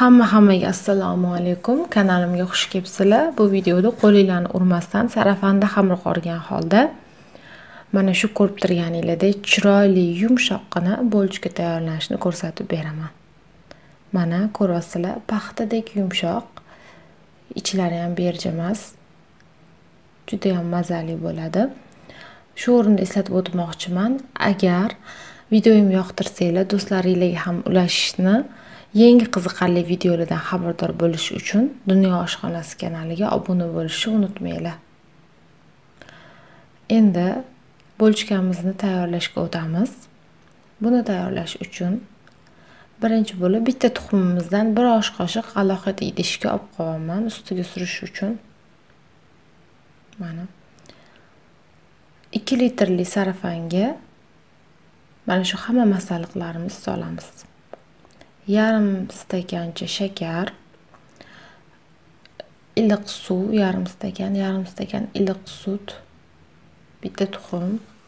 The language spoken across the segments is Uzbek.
Hammaga assalomu alaykum. Kanalimga xush kelibsizlar. Bu videoda qo'linglarni urmasdan sarafanda xamir qorgan holda mana shu ko'rib turganingizdek chiroyli yumshoqqina bolchka tayyorlashni ko'rsatib beraman. Mana ko'ryapsizlar, paxtadek yumshoq, ichlari ham berji emas. Juda ham mazali bo'ladi. Shu o'rinda eslatib o'tmoqchiman, agar videomni yoqtirsanglar, do'stlaringizga ham ulashishni, yangi qiziqarli videolardan xabardor bo'lish uchun Dunyo oshxonasi kanaliga obuna bo'lishni unutmanglar. Endi bolchkamizni tayyorlashga o'tamiz. Buni tayyorlash uchun birinchi bo'lib bitta tuxumimizdan 1 osh qoshiq alohida idishga olib qo'yaman ustiga surish uchun. Mana 2 litrli sarafanga mana shu hamma masalliqlarimizni solamiz. Yarim stakancha shakar, iliq suv, yarim stakan iliq sut, bitta tuxum,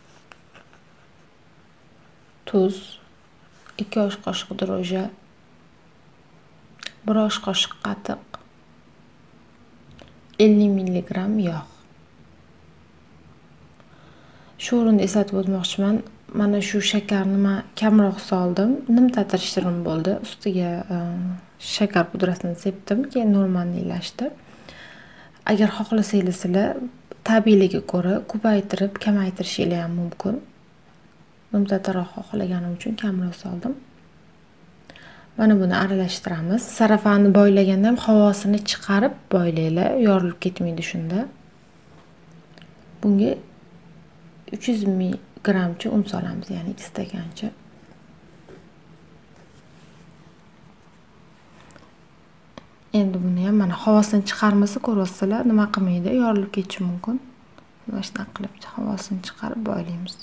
tuz, 2 osh qoshiq dro'ja, 1 osh qoshiq qatiq, 50 mg yog'. Shu o'rinda eslatib o'tmoqchiman, mana shu shakarni men kamroq soldim. Nimtadir shirin bo'ldi. Ustiga shakar pudrasini sepdim, keyin normallashdi. Agar xohlasanglar sizlar tabiiyligiga ko'ra ko'paytirib, kamaytirishingiz ham mumkin. Nimtadirroq xohlaganim uchun kamroq soldim. Mana buni aralashtiramiz. Sarafani boylaganda ham havosini chiqarib boylanglar, yorilib ketmaydi shunda. Bunga 300 gramcha un solamiz, ya'ni 2 stakancha. Endi buni ham mana havosini chiqarmasa ko'ryapsizlar, nima qilmaydi, yorilib ketishi mumkin. Mana shunday qilib havosini chiqarib boylaymiz.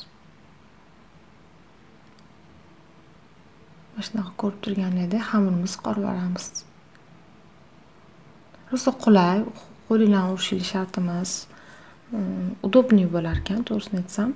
Mana shunaqa ko'rib turganingizdek xamirimizni qorib olamiz. Rosa qulay, qo'linglarni urishingiz shart emas. Udobniy bo'lar ekan, to'g'risini aytsam.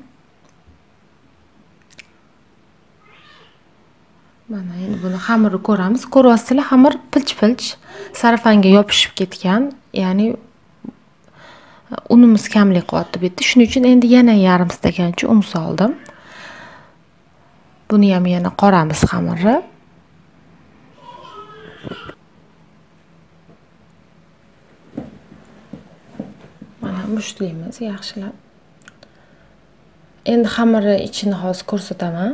Mana endi buni xamirni ko'ramiz. Ko'ryapsizlar, xamir pilch-pilch sarafanga yopishib ketgan. Ya'ni unimiz kamlik qilyapti bu yerda. Shuning uchun endi yana yarim stakancha un soldim. Buni ham yana qoramiz xamirni. Mana mushtlaymiz yaxshilab. Endi xamirni ichini hozir ko'rsataman.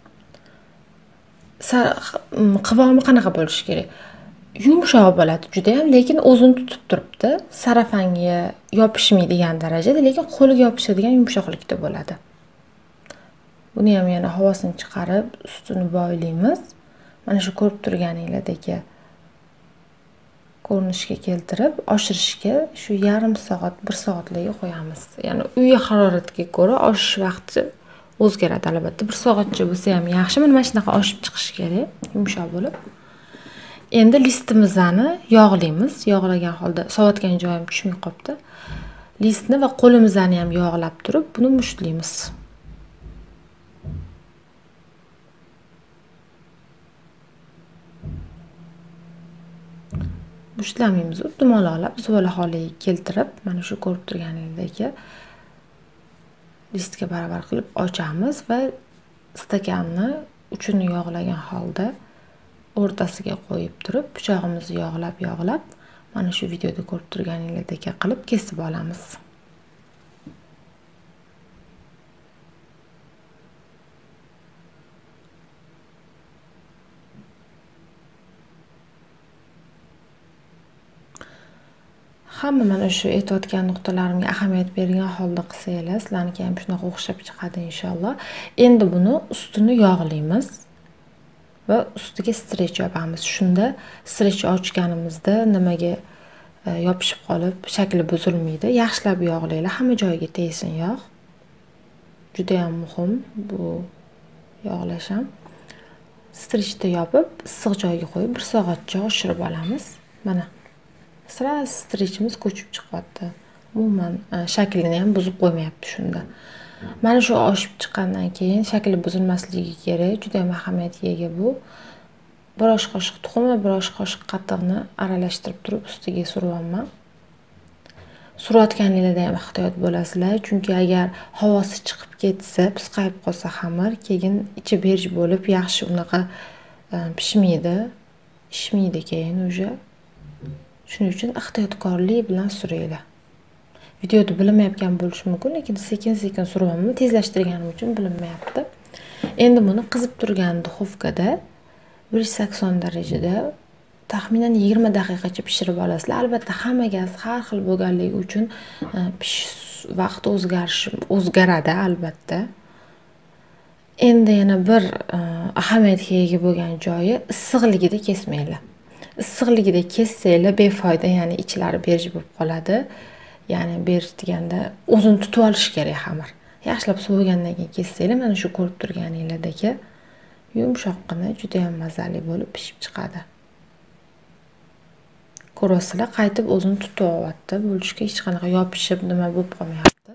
Qivomi qanaqa bo'lishi kerak? Yumshoq bo'ladi juda ham, lekin o'zini tutib turibdi. Sarafanga yopishmaydigan darajada, lekin qo'lga yopishadigan yumshoqlikda bo'ladi. Buni ham yana havosini chiqarib, ustini boylaymiz. Mana shu ko'rib turganingizdek ko'rinishga keltirib, oshirishga shu yarim soat, 1 soatlarga qo'yamiz. Ya'ni uy haroratiga ko'ra oshish vaqti o'zgaradi albatta. 1 soatcha bo'lsa ham yaxshi. Mana shunaqa oshib chiqishi kerak, yumshoq bo'lib. Endi listimizni yog'laymiz. Yog'lagan holda sovutgan joyim tushmay qopti. Listni va qo'limizni ham yog'lab turib, buni mushtlaymiz. Mushtlamaymiz, dumaloqlab zuvala holiga keltirib, mana shu ko'rib turganingizdek listga baravar qilib ochamiz va stakanni uchini yog'lagan holda o'rtasiga qo'yib turib, pichog'imizni yog'lab, mana shu videoda ko'rib turganingizdek qilib kesib olamiz. Hamma mana shu aytayotgan nuqtalarimga ahamiyat bergan holda qilsanglar, sizlarniki ham shunaqa o'xshab chiqadi inshaalloh. Endi buni ustini yog'laymiz va ustiga strech yopamiz. Shunda strech ochganimizda nimaga yopishib qolib, shakli buzilmaydi. Yaxshilab yog'laylar, hamma joyiga tegsin yog'. Juda ham muhim bu yog'lash ham. Strechda yopib, issiq joyga qo'yib 1 soatcha oshirib olamiz. Mana sira strechimiz ko'chib chiqyapti. Umuman shaklini ham buzib qo'ymayapti shunda. Mana shu oshib chiqqandan keyin shakli buzilmasligi kerak. Juda ham ahamiyatga ega bu. bir osh qoshiq tuxum va bir osh qoshiq qatiqni aralashtirib turib ustiga suryapman. Surayotganingizda ham ehtiyot bo'lasizlar, chunki agar havosi chiqib ketsa, pisqayib qolsa xamir, keyin ichi berj bo'lib, yaxshi unaqa pishmaydi, ishmaydi keyin o'sha. Shuning uchun ehtiyotkorlik bilan suringlar. Videoda bilinmayotgan bo'lishi mumkin, lekin sekin-sekin suryapman, tezlashtirganim uchun bilinmayapti. Endi buni qizib turgan duxovkada 180 darajada taxminan 20 daqiqacha pishirib olasizlar. Albatta, hamma gaz har xil bo'lganligi uchun pishish vaqti o'zgaradi albatta. Endi yana bir ahamiyatga ega bo'lgan joyi issiqligida kesmanglar. Issiqligida kessanglar befoyda, ya'ni ichlari berj bo'lib qoladi. Ya'ni berj deganda o'zini tutib olish kerak xamir. Yaxshilab sovigandan keyin kessanglar, mana shu ko'rib turganinglardagi yumshoqqina, juda ham mazali bo'lib pishib chiqadi. Ko'rasizlar, qaytib o'zini tutib olyapti. Bo'lishga hech qanaqa yopishib nima bo'lib qolmayapti.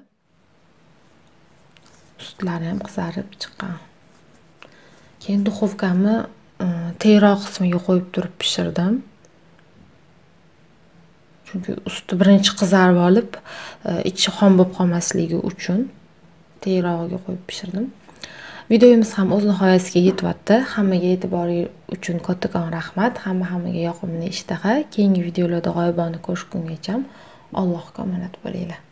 Ustlari ham qizarib chiqqan. Keyin duxovkamni tayroq qismiga qo'yib turib pishirdim. Chunki usti birinchi qizarib olib, ichi xom bo'lib qolmasligi uchun tayrog'iga qo'yib pishirdim. Videomiz ham o'z nihoyasiga yetyapti. Hammaga e'tibori uchun kattakon rahmat. Hammaga yoqimli ishtaha. Keyingi videolarda g'oyibona ko'rishgungacha Allohga omonat bo'linglar.